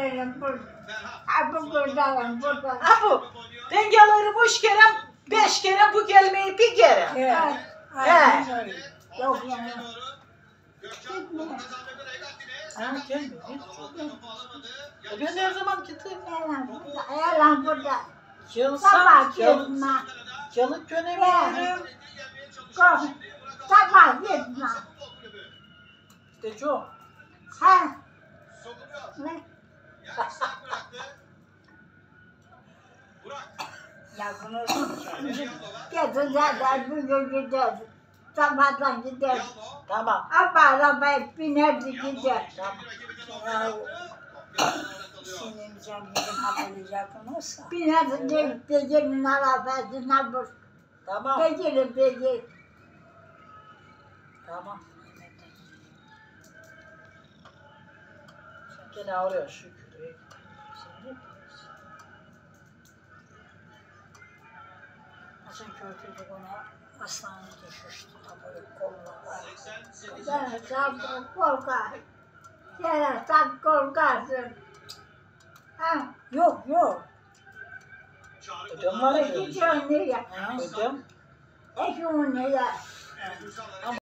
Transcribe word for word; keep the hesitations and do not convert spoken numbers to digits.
gelirim burada. Ha bu buradayım burada. Ha bu. Ben gelirim üç kere, beş kere bu gelmeyi bir kere. Evet. He. Aynen öyle. Yok yani. Gitmiyor. Ha gelmiyor. E ben her zaman gittim. Yalan burada. Yalan burada. Yılsam, Sabah yıl, gitme. yılık dönemiyorum. Kork. Sabah gitme. İşte çok. Ha. Ne? Ya bunu getireceğiz. Bugün gideceğiz. Sabahtan gideceğiz. Tamam. Ama arabaya binerdik gideceğiz. Tamam. Senin zenginin haberleyeceğiniz. Binerdik gelip de gelin arabasına bu. Tamam. De gelip de gelip. Tamam. Sen gene oraya şükür. Şimdi Nasıl kötüydü ona aslanı düşüştü. Böyle kollar. Sen sen korkar. Sen sen korkarsın. Ha. Yok yok. ödem var ya. Gidiyorsun nereye? Ödem. Eşiğin nereye?